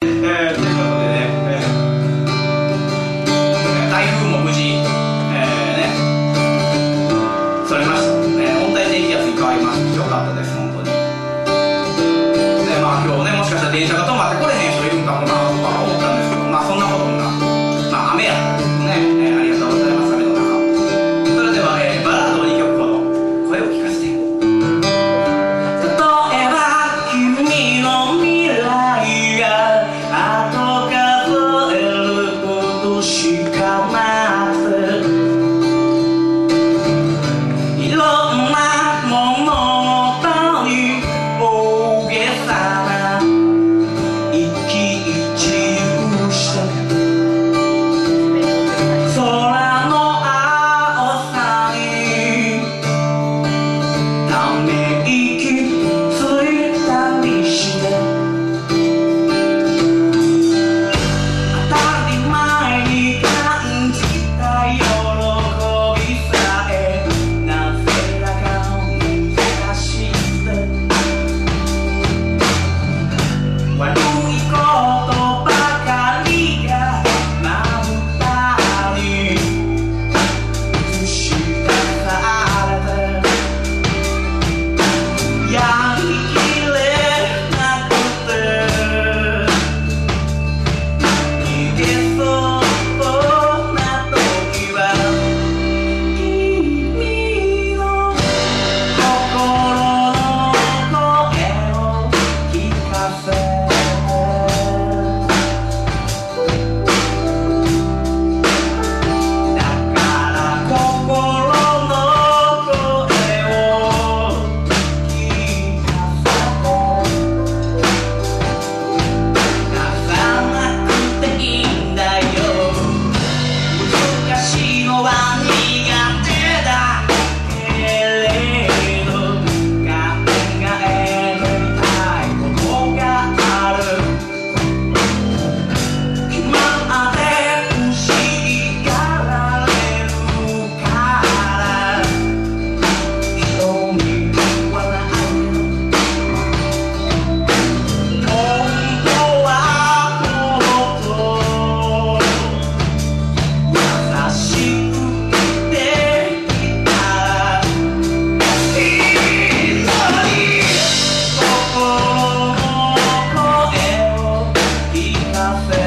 台風も無事、それました。温帯低気圧に変わりましてよかったです、本当に。で、まあ今日ね、もしかしたら電車が止まってこれへん人いるんかもなとか思ったんですけど、まあそんなこともなく、まあ雨やったんですね。ありがとうございます、雨の中。それでは、バラードを2曲ほど声を聞かせて。例えば君の未来が後数えることしかなく、いろんな物語大げさな生き一憂して空の青さにため息ついたりして、当たり前に感じた喜びさえなぜだか難しくて、悪いことばかりがまぶたに映し出されて、やりきれなくて逃げそうな時は君の心の声を聞かせて、だから心の声を聞かせて、泣かなくていいんだよ、難しいのは苦手だけれど考えてみたいことがある、決まって欲しがられるから人にはないけど、本当はもっと優しくできたらいいのに、心の声を聞かせて